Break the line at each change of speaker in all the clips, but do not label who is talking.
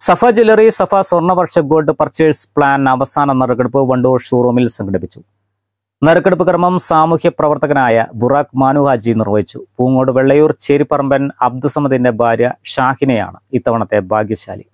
സഫ jewellery Safa സ്വർണ്ണവർഷ gold purchase plan അവസാന നറുക്കെടുപ്പ് വണ്ടൂർ ഷോറൂമിൽ സംഘടിപ്പിച്ചു. നറുക്കെടുപ്പ് കർമ്മം സാമൂഹ്യ പ്രവർത്തകനായ ബുറാഖ് മാനുഹാജി നിർവഹിച്ചു. പൂങ്ങോട് വെള്ളയൂർ ചേരിപ്പറമ്പൻ അബ്ദുസമദിന്റെ ഭാര്യ ഷാഹിനയാണ് ഇത്തവണത്തെ ഭാഗ്യശാലി.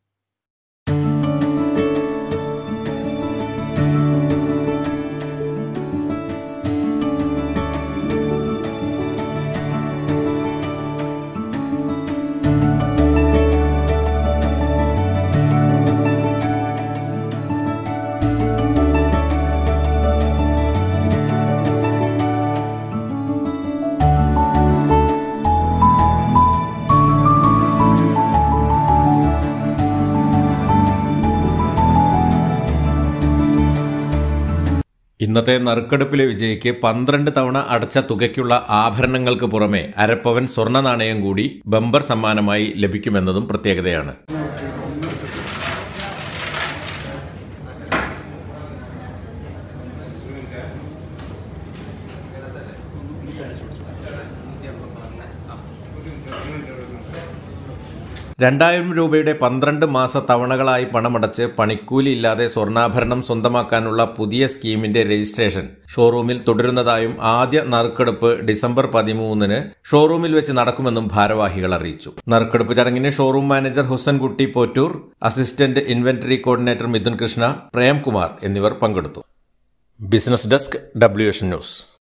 ഇന്നത്തെ നറുക്കെടുപ്പിലെ വിജയിക്ക് 12 തവണ അടച്ച തുകയ്ക്കുള്ള ആഭരണങ്ങൾക്ക് പുറമെ അരപ്പവൻ സ്വർണ്ണ നാണയം കൂടി ബമ്പർ സമ്മാനമായി ലഭിക്കുമെന്നതും പ്രത്യേകതയാണ്. രൂപയുടെ 12 മാസ തവണകളായി പണമടച്ച് പണിക്കൂലി ഇല്ലാതെ സ്വർണ്ണാഭരണം സ്വന്തമാക്കാനുള്ള പുതിയ സ്കീമിന്റെ രജിസ്ട്രേഷൻ ഷോറൂമിൽ തുടരുന്നതായും ആദ്യ നറുക്കെടുപ്പ് ഡിസംബർ 13-ന് ഷോറൂമിൽ വെച്ച് നടക്കുമെന്നും ഭാരവാഹികൾ അറിയിച്ചു. നറുക്കെടുപ്പ് ചടങ്ങിന് showroom manager Husankutty Pottur, assistant inventory coordinator Mithun Krishna, Premkumar എന്നിവർ പങ്കെടുത്തു. Business desk WH news.